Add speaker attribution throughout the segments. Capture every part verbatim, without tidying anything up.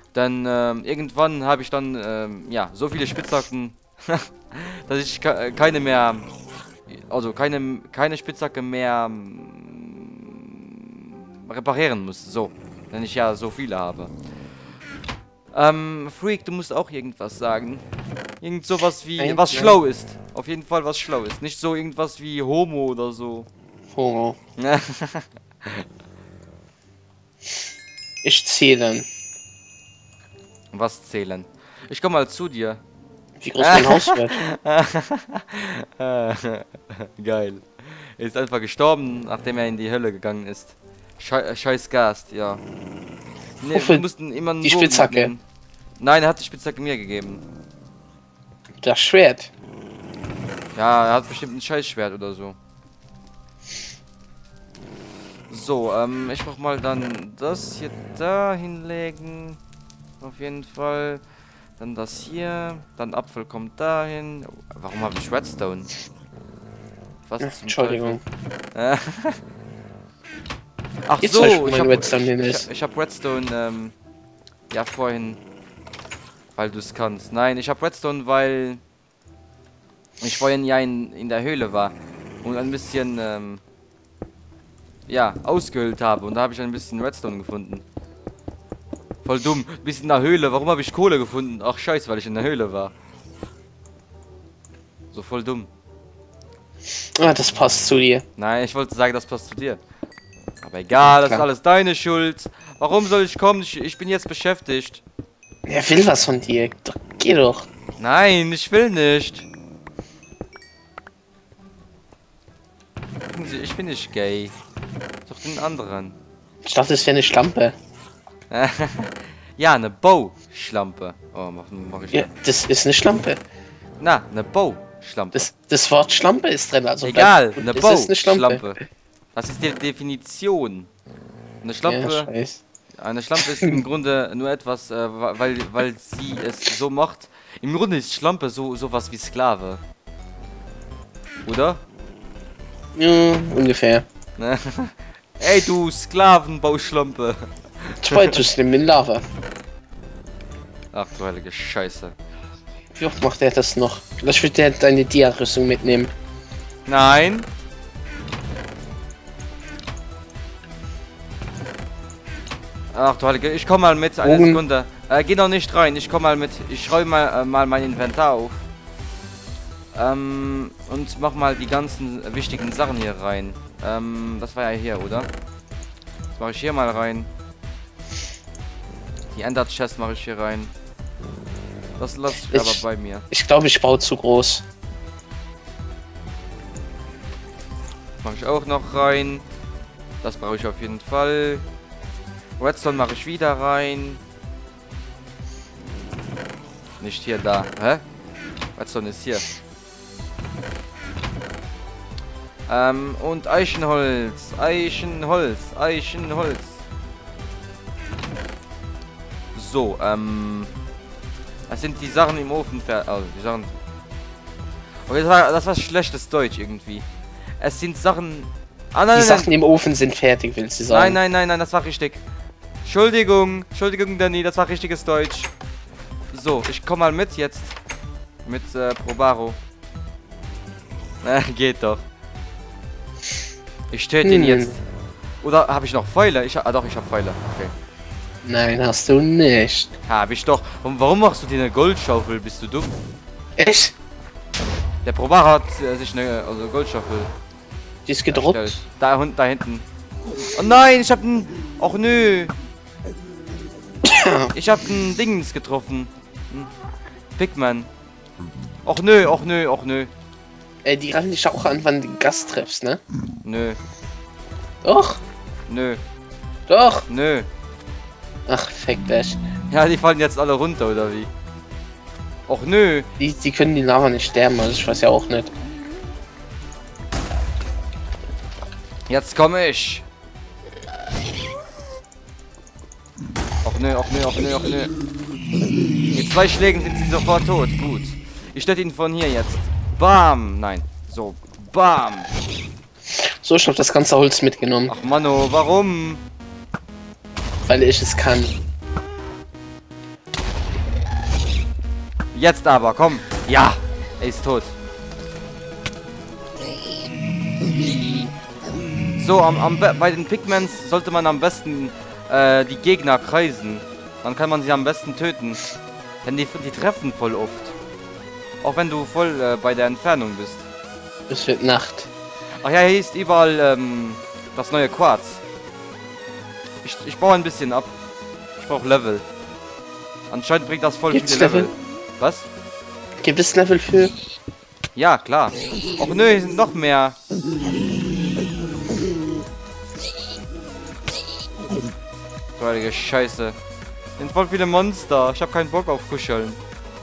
Speaker 1: Dann ähm, irgendwann habe ich dann ähm, ja so viele Spitzhacken, dass ich keine mehr, also keine keine Spitzhacke mehr ähm, reparieren muss. So, wenn ich ja so viele habe. Ähm, Freak, du musst auch irgendwas sagen. Irgend sowas wie
Speaker 2: Nein,
Speaker 1: was
Speaker 2: nein.
Speaker 1: schlau ist. Auf jeden Fall was schlau ist. Nicht so irgendwas wie Homo oder so.
Speaker 2: Homo. Ich zähle.
Speaker 1: Was zählen? Ich komm mal zu dir.
Speaker 2: Wie groß mein Haus wird.
Speaker 1: Geil. Er ist einfach gestorben, nachdem er in die Hölle gegangen ist. Schei Scheiß Gast, ja. Nee,
Speaker 2: Wofür?
Speaker 1: wir mussten immer einen
Speaker 2: Die
Speaker 1: Bogen
Speaker 2: Spitzhacke?
Speaker 1: mitnehmen. Nein, er hat die Spitzhacke mir gegeben.
Speaker 2: Das Schwert.
Speaker 1: Ja, er hat bestimmt ein Scheißschwert oder so. So, ähm, ich mach mal dann das hier da hinlegen. Auf jeden Fall. Dann das hier. Dann Apfel kommt dahin. Warum habe ich Redstone? Was
Speaker 2: Ja,
Speaker 1: zum
Speaker 2: Entschuldigung.
Speaker 1: Teufel? Ach
Speaker 2: Jetzt
Speaker 1: so,
Speaker 2: weiß ich, wo
Speaker 1: ich
Speaker 2: mein
Speaker 1: habe
Speaker 2: Redstone hin
Speaker 1: ich,
Speaker 2: ist.
Speaker 1: ich hab Redstone, ähm, ja vorhin, weil du es kannst. Nein, ich habe Redstone, weil ich vorhin ja in, in der Höhle war und ein bisschen, ähm, ja, ausgehöhlt habe und da habe ich ein bisschen Redstone gefunden. Voll dumm, du bist in der Höhle, warum habe ich Kohle gefunden? Ach scheiße, weil ich in der Höhle war. So voll dumm.
Speaker 2: Ah, das passt zu dir.
Speaker 1: Nein, ich wollte sagen, das passt zu dir. Aber egal, das ist
Speaker 2: Klar.
Speaker 1: alles deine Schuld. Warum soll ich kommen? Ich, ich bin jetzt beschäftigt.
Speaker 2: Er will was von dir. Doch, geh doch.
Speaker 1: Nein, ich will nicht. Ich bin nicht gay. Doch den anderen.
Speaker 2: Ich dachte, es wäre eine Schlampe.
Speaker 1: Ja, eine Bauschlampe. Oh, mach, mach ich
Speaker 2: Ja, das ist eine Schlampe.
Speaker 1: Na, eine Bauschlampe.
Speaker 2: Das, das Wort Schlampe ist drin. Also
Speaker 1: Egal,
Speaker 2: bleibt-
Speaker 1: eine
Speaker 2: es ist eine Schlampe.
Speaker 1: Bauschlampe. Das ist die Definition. Eine
Speaker 2: Ja,
Speaker 1: Schlampe,
Speaker 2: scheiß.
Speaker 1: eine Schlampe ist im Grunde nur etwas, äh, weil, weil sie es so macht. Im Grunde ist Schlampe so sowas wie Sklave. Oder?
Speaker 2: Ja, ungefähr.
Speaker 1: Ey, du Sklavenbauschlampe.
Speaker 2: Zwei zu slim in Lava.
Speaker 1: Ach du heilige Scheiße.
Speaker 2: Wie oft macht er das noch? Vielleicht wird er deine Dia-Rüstung mitnehmen.
Speaker 1: Nein. Ach du heilige, ich komm mal mit, eine
Speaker 2: Bogen.
Speaker 1: Sekunde. Äh, geh noch nicht rein, ich komm mal mit. Ich räume mal, äh, mal mein Inventar auf. Ähm, und mach mal die ganzen wichtigen Sachen hier rein. Ähm, das war ja hier, oder? Das mache ich hier mal rein. Die Ender Chest mache ich hier rein. Das lasse ich,
Speaker 2: Ich-
Speaker 1: aber bei mir.
Speaker 2: Ich glaube, ich baue zu groß.
Speaker 1: Mache ich auch noch rein. Das brauche ich auf jeden Fall. Redstone mache ich wieder rein. Nicht hier, da. Hä? Redstone ist hier. Ähm, und Eichenholz. Eichenholz. Eichenholz. So, ähm. Das sind die Sachen im Ofen fertig. Also, die Sachen. Okay, das war, das war schlechtes Deutsch irgendwie. Es sind Sachen. Ah, nein,
Speaker 2: Die
Speaker 1: nein,
Speaker 2: Sachen im Ofen sind fertig, willst du sagen?
Speaker 1: nein, nein, nein, nein, das war richtig. Entschuldigung, Entschuldigung, Danny, das war richtiges Deutsch. So, ich komm mal mit jetzt. Mit äh, Probaro. Äh, geht doch. Ich töte ihn
Speaker 2: Hm.
Speaker 1: jetzt. Oder habe ich noch Pfeile? Ich, ah doch, ich habe Pfeile. Okay.
Speaker 2: Nein, hast du nicht.
Speaker 1: Hab ich doch. Und warum machst du dir eine Goldschaufel? Bist du dumm?
Speaker 2: Echt?
Speaker 1: Der Probaro hat äh, sich eine also Goldschaufel
Speaker 2: Die ist gedruckt.
Speaker 1: erstellt. Da, hund- da hinten. Oh nein, ich hab einen... Och nö. Ich hab einen Dings getroffen. Hm. Pigman. Och nö, och nö, och nö.
Speaker 2: Äh, die ran dich auch an, wann du den Gast triffst, ne?
Speaker 1: Nö,
Speaker 2: Doch,
Speaker 1: nö,
Speaker 2: doch.
Speaker 1: nö.
Speaker 2: Ach, fick dich.
Speaker 1: Ja, die fallen jetzt alle runter, oder wie? Och nö.
Speaker 2: Die, die können die Lava nicht sterben, also ich weiß ja auch nicht.
Speaker 1: Jetzt komme ich. Och nö, och nö, och nö, och nö. Mit zwei Schlägen sind sie sofort tot. Gut. Ich stelle ihn von hier jetzt. Bam. Nein. So. Bam.
Speaker 2: So, ich hab das ganze Holz mitgenommen,
Speaker 1: Ach Manno, warum?
Speaker 2: weil ich es kann.
Speaker 1: Jetzt aber, komm. Ja, er ist tot. So, am, am, bei den Pigments sollte man am besten äh, die Gegner kreisen. Dann kann man sie am besten töten. Denn die, die treffen voll oft. Auch wenn du voll äh, bei der Entfernung bist.
Speaker 2: Es wird Nacht.
Speaker 1: Ach ja, hier ist überall ähm, das neue Quarz. Ich, ich baue ein bisschen ab. Ich brauche Level. Anscheinend bringt das voll
Speaker 2: Gibt's
Speaker 1: viele Level.
Speaker 2: Level?
Speaker 1: Was?
Speaker 2: Gibt es Level für?
Speaker 1: Ja, klar. Och nö, hier sind noch mehr. Heilige Scheiße. Sind voll viele Monster. Ich habe keinen Bock auf Kuscheln.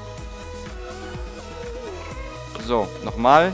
Speaker 1: So, nochmal.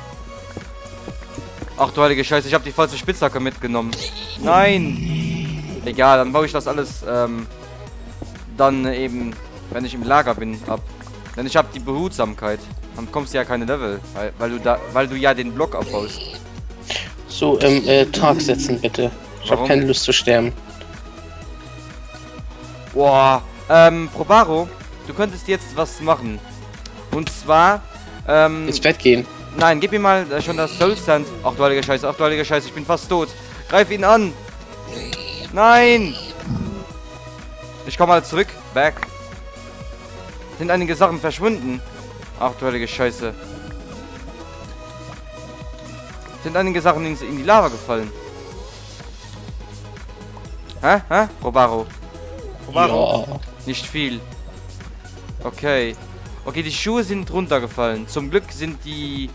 Speaker 1: Ach du heilige Scheiße, ich habe die falsche Spitzhacke mitgenommen. Nein! Egal, dann baue ich das alles ähm, dann eben, wenn ich im Lager bin, ab. Denn ich habe die Behutsamkeit. Dann kommst du ja keine Level, weil, weil du da, weil du ja den Block abbaust.
Speaker 2: So, ähm, äh, Tag setzen bitte. Ich habe keine Lust zu sterben.
Speaker 1: Boah, ähm, Probaro, du könntest jetzt was machen. Und zwar, ähm...
Speaker 2: ins Bett gehen.
Speaker 1: Nein, gib mir mal äh, schon das Soul Sand. Ach du heilige Scheiße, ach du heilige Scheiße, ich bin fast tot. Greif ihn an. Nein. Ich komme mal zurück. Back. Sind einige Sachen verschwunden. Ach du heilige Scheiße. Sind einige Sachen in, in die Lava gefallen. Hä? Hä? Probaro. Probaro.
Speaker 2: Ja.
Speaker 1: Nicht viel. Okay. Okay, die Schuhe sind runtergefallen. Zum Glück sind die...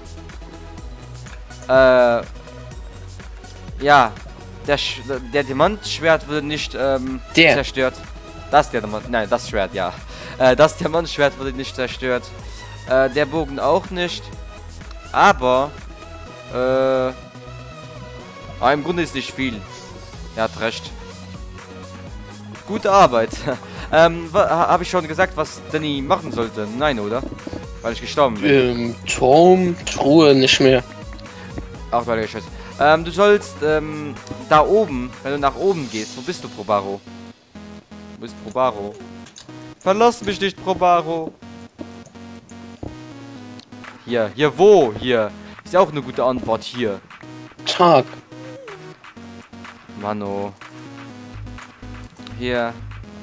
Speaker 1: Äh... Ja. Der, Sch der Diamantschwert wurde nicht ähm,
Speaker 2: der.
Speaker 1: zerstört. Das der Diamant... Nein, das Schwert, ja. Äh, das Diamantschwert wurde nicht zerstört. Äh, der Bogen auch nicht. Aber... Äh... Aber im Grunde ist nicht viel. Er hat recht. Gute Arbeit. ähm, habe ich schon gesagt, was Danny machen sollte? Nein, oder? Weil ich gestorben bin.
Speaker 2: Ähm, Turm, Truhe, nicht mehr.
Speaker 1: Ach, weil ich scheiße. Ähm, du sollst, ähm, da oben, wenn du nach oben gehst, wo bist du, Probaro? Wo ist Probaro? Verlass mich nicht, Probaro. Hier, hier, wo? Hier. Ist ja auch eine gute Antwort, hier.
Speaker 2: Tag.
Speaker 1: Mano. Hier.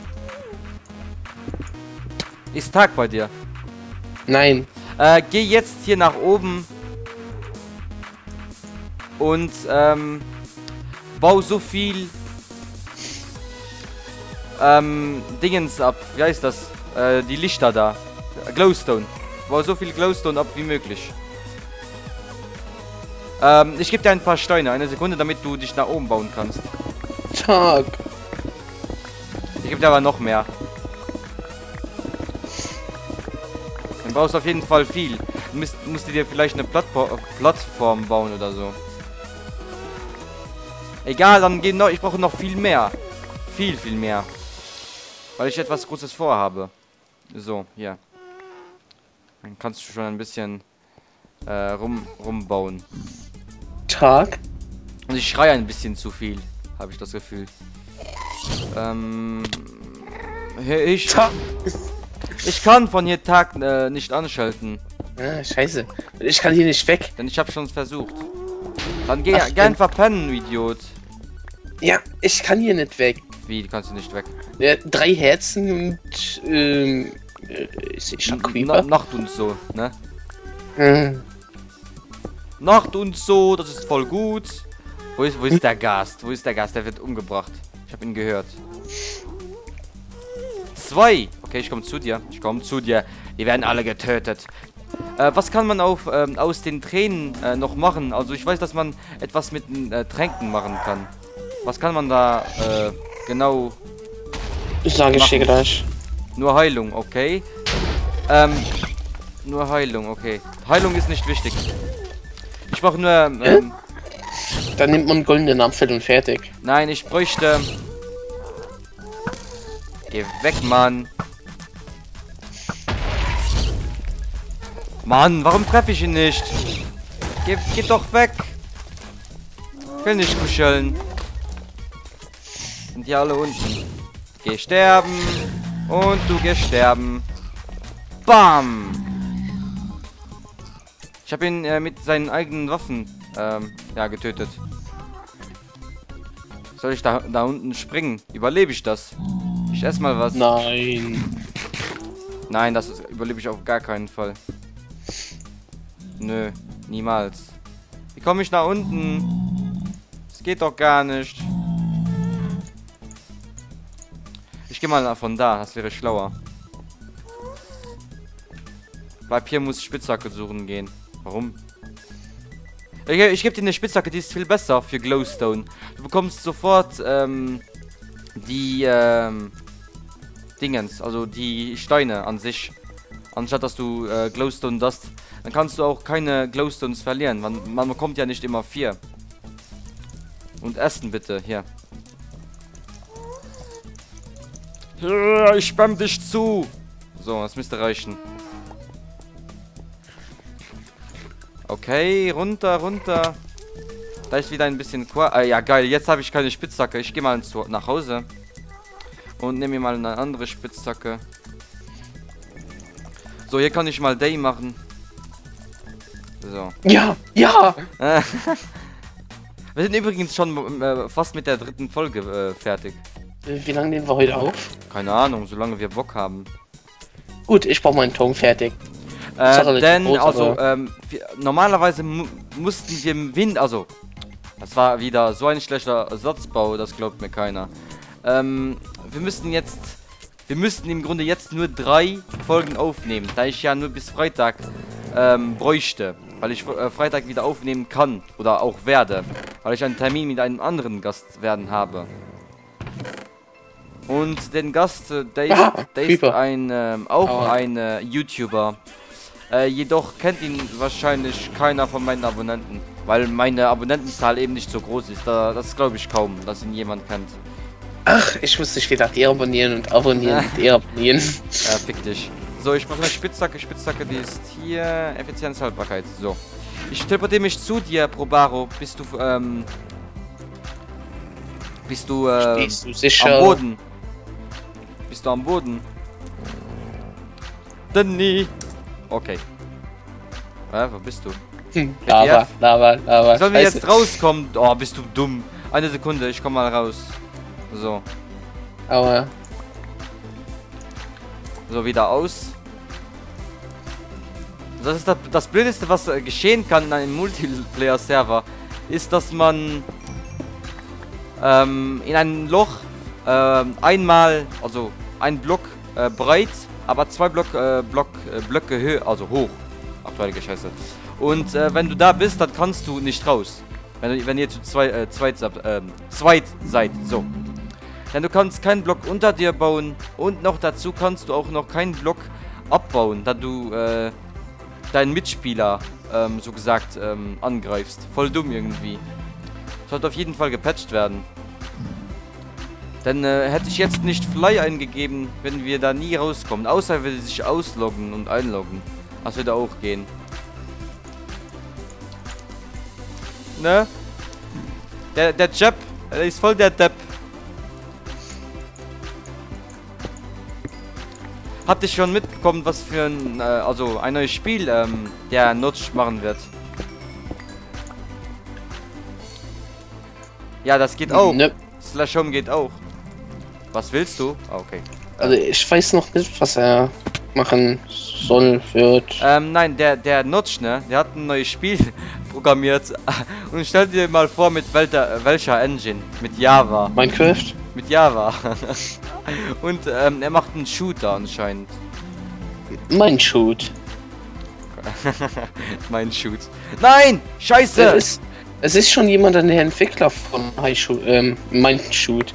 Speaker 1: Ist Tag bei dir?
Speaker 2: Nein.
Speaker 1: Äh, geh jetzt hier nach oben. Und, ähm, bau so viel, ähm, Dingens ab. Wie heißt das? Äh, die Lichter da. Glowstone. Bau so viel Glowstone ab wie möglich. Ähm, ich gebe dir ein paar Steine. Eine Sekunde, damit du dich nach oben bauen kannst.
Speaker 2: Tag.
Speaker 1: Ich gebe dir aber noch mehr. Dann brauchst du auf jeden Fall viel. Du musst, musst dir vielleicht eine Plattform, Plattform bauen oder so. Egal, dann gehen noch. Ich brauche noch viel mehr. Viel, viel mehr. Weil ich etwas Großes vorhabe. So, hier. Dann kannst du schon ein bisschen äh, rum, rumbauen.
Speaker 2: Tag.
Speaker 1: Und ich schreie ein bisschen zu viel, habe ich das Gefühl. Ähm, ich,
Speaker 2: Tag.
Speaker 1: ich kann von hier Tag äh, nicht anschalten.
Speaker 2: Ah, scheiße. Ich kann hier nicht weg.
Speaker 1: Denn ich habe schon versucht. Dann geh,
Speaker 2: Ach,
Speaker 1: geh einfach pennen, du Idiot.
Speaker 2: Ja, ich kann hier nicht weg.
Speaker 1: Wie, du kannst du nicht weg?
Speaker 2: Ja, drei Herzen und ähm, äh, ist ich schon Creeper?
Speaker 1: Na, Nacht und so, ne?
Speaker 2: Hm.
Speaker 1: Nacht und so, das ist voll gut. Wo ist, wo ist der Gast? Wo ist der Gast? Der wird umgebracht. Ich habe ihn gehört. Zwei. Okay, ich komme zu dir. Ich komme zu dir. Die werden alle getötet. Äh, was kann man auf, ähm, aus den Tränen äh, noch machen? Also ich weiß, dass man etwas mit äh, Tränken machen kann. Was kann man da äh, genau...
Speaker 2: Sage ich dir gleich.
Speaker 1: Nur Heilung, okay. Ähm, nur Heilung, okay. Heilung ist nicht wichtig. Ich brauche nur... Ähm,
Speaker 2: Dann nimmt man einen goldenen Apfel und fertig.
Speaker 1: Nein, ich bräuchte... Geh weg, Mann. Mann, warum treffe ich ihn nicht? Geh, geh doch weg. Ich will nicht kuscheln. Sind die alle unten? Geh sterben. Und du gehst sterben. Bam! Ich habe ihn äh, mit seinen eigenen Waffen ähm, ja, getötet. Soll ich da, da unten springen? Überlebe ich das? Ich esse mal was.
Speaker 2: Nein.
Speaker 1: Nein, das ist, überlebe ich auf gar keinen Fall. Nö, niemals. Wie komme ich nach unten? Das geht doch gar nicht. Ich gehe mal von da, das wäre schlauer. Bleib hier, muss ich Spitzhacke suchen gehen. Warum? Ich, ich gebe dir eine Spitzhacke, die ist viel besser für Glowstone. Du bekommst sofort ähm, die ähm, Dingens, also die Steine an sich. Anstatt dass du äh, Glowstone hast, dann kannst du auch keine Glowstones verlieren. Man, man bekommt ja nicht immer vier. Und essen bitte, hier. Ich spamm dich zu. So, das müsste reichen. Okay, runter, runter. Da ist wieder ein bisschen Qua ah, ja, geil. Jetzt habe ich keine Spitzhacke. Ich gehe mal zu, nach Hause. Und nehme mir mal eine andere Spitzhacke. So, hier kann ich mal Day machen. So.
Speaker 2: Ja, ja.
Speaker 1: Wir sind übrigens schon äh, fast mit der dritten Folge äh, fertig.
Speaker 2: Wie lange nehmen wir heute auf?
Speaker 1: Keine Ahnung, solange wir Bock haben.
Speaker 2: Gut, ich brauche meinen Ton fertig.
Speaker 1: Äh, denn, groß, also, ähm, wir, normalerweise mu mussten wir im Wind, also, das war wieder so ein schlechter Ersatzbau, das glaubt mir keiner. Ähm, wir müssten jetzt, wir müssten im Grunde jetzt nur drei Folgen aufnehmen, da ich ja nur bis Freitag ähm, bräuchte, weil ich äh, Freitag wieder aufnehmen kann oder auch werde, weil ich einen Termin mit einem anderen Gast werden habe. Und den Gast, äh, der, ist,
Speaker 2: ah,
Speaker 1: der ist ein, ähm, auch Aua. ein äh, YouTuber. Äh, jedoch kennt ihn wahrscheinlich keiner von meinen Abonnenten, weil meine Abonnentenzahl eben nicht so groß ist. Da, das glaube ich kaum, dass ihn jemand kennt.
Speaker 2: Ach, ich muss dich wieder deabonnieren und abonnieren und deabonnieren.
Speaker 1: Ja, fick dich. So, ich brauche eine Spitzhacke. Spitzhacke, die ist hier. Effizienz, Haltbarkeit. So. Ich teleportiere mich zu dir, Probaro. Bist du, ähm... Bist du, äh...
Speaker 2: Stehst du sicher?
Speaker 1: Am Boden. Bist du am Boden? Danny! Okay. Äh, wo bist du?
Speaker 2: Hm, Lava, Lava, Lava.
Speaker 1: Sollen wir jetzt rauskommen? Oh, bist du dumm. Eine Sekunde, ich komm mal raus. So.
Speaker 2: Aua.
Speaker 1: So, wieder aus. Das ist das, das Blödeste, was äh, geschehen kann in einem Multiplayer-Server, ist, dass man ähm, in ein Loch äh, einmal, also ein Block äh, breit, aber zwei Block, äh, Block, äh, Blöcke höher, also hoch. Aktuelle Scheiße. Und äh, wenn du da bist, dann kannst du nicht raus. Wenn, wenn ihr zu zwei, äh, zweit, äh, zweit seid, so. Denn du kannst keinen Block unter dir bauen und noch dazu kannst du auch noch keinen Block abbauen, da du äh, deinen Mitspieler, ähm, so gesagt, ähm, angreifst. Voll dumm irgendwie. Sollte auf jeden Fall gepatcht werden. Denn äh, hätte ich jetzt nicht Fly eingegeben, wenn wir da nie rauskommen. Außer er würde sich ausloggen und einloggen. Das würde auch gehen. Ne? Der, der Jeb, der ist voll der Depp. Habt ihr schon mitbekommen, was für ein, äh, also ein neues Spiel, ähm, der Notch machen wird? Ja, das geht auch.
Speaker 2: Ne.
Speaker 1: Slash Home geht auch. Was willst du? Ah, okay.
Speaker 2: Also ich weiß noch nicht, was er machen soll, wird.
Speaker 1: Ähm, nein, der, der Notch, ne? Der hat ein neues Spiel programmiert. Und stell dir mal vor, mit welcher, welcher Engine? Mit Java.
Speaker 2: Minecraft?
Speaker 1: Mit Java. Und ähm, er macht einen Shooter anscheinend.
Speaker 2: Mein Shoot.
Speaker 1: Mein Shoot. Nein! Scheiße!
Speaker 2: Es ist, es ist schon jemand an der Entwickler von High Shoot, ähm, Mein Shoot.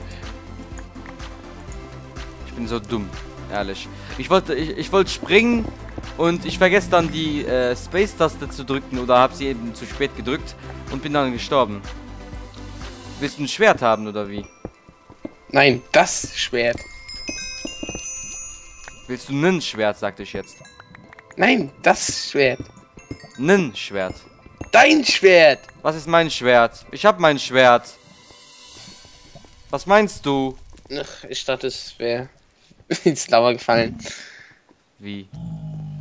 Speaker 1: Ich bin so dumm, ehrlich. Ich wollte, ich, ich wollte springen und ich vergesse dann die äh, Space-Taste zu drücken oder habe sie eben zu spät gedrückt und bin dann gestorben. Willst du ein Schwert haben oder wie?
Speaker 2: Nein, das Schwert.
Speaker 1: Willst du nen Schwert, sagte ich jetzt.
Speaker 2: Nein, das Schwert.
Speaker 1: Nen Schwert.
Speaker 2: Dein Schwert.
Speaker 1: Was ist mein Schwert? Ich hab mein Schwert. Was meinst du?
Speaker 2: Ach, ich dachte, es wäre ins Lava gefallen.
Speaker 1: Wie?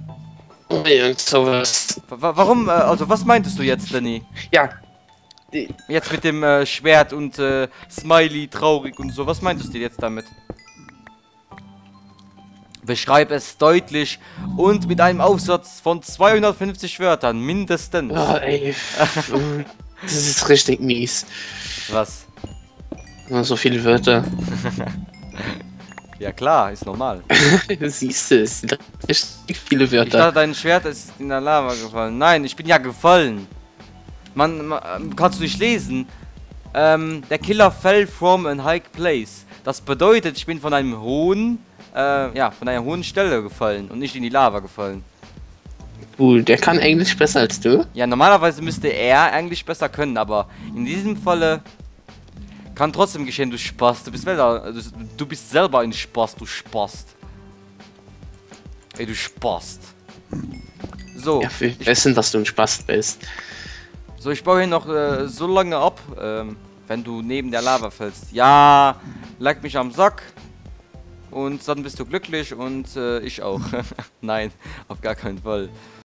Speaker 2: Irgend sowas.
Speaker 1: Wa warum, äh, also was meintest du jetzt, Danny?
Speaker 2: Ja.
Speaker 1: Jetzt mit dem äh, Schwert und äh, Smiley, traurig und so, was meintest du jetzt damit? Beschreib es deutlich und mit einem Aufsatz von zweihundertfünfzig Wörtern, mindestens.
Speaker 2: Oh, ey. Das ist richtig mies.
Speaker 1: Was?
Speaker 2: So viele Wörter.
Speaker 1: Ja klar, ist normal.
Speaker 2: Siehst du, es sind richtig viele
Speaker 1: Ich
Speaker 2: Wörter.
Speaker 1: dachte, dein Schwert ist in der Lava gefallen. Nein, ich bin ja gefallen. Man, man kannst du nicht lesen. Ähm, der Killer fell from a high place. Das bedeutet, ich bin von einem hohen, äh, ja, von einer hohen Stelle gefallen und nicht in die Lava gefallen.
Speaker 2: Cool, der kann Englisch besser als du.
Speaker 1: Ja, normalerweise müsste er eigentlich besser können, aber in diesem Falle kann trotzdem geschehen, du Spaß. Du bist selber, du bist selber ein Spaß, du Spaß. Ey, du Spaß. So.
Speaker 2: Ja, wir wissen, dass du ein Spaß bist.
Speaker 1: So, ich baue hier noch äh, so lange ab, ähm, wenn du neben der Lava fällst. Ja, leck mich am Sack. Und dann bist du glücklich und äh, ich auch. Nein, auf gar keinen Fall.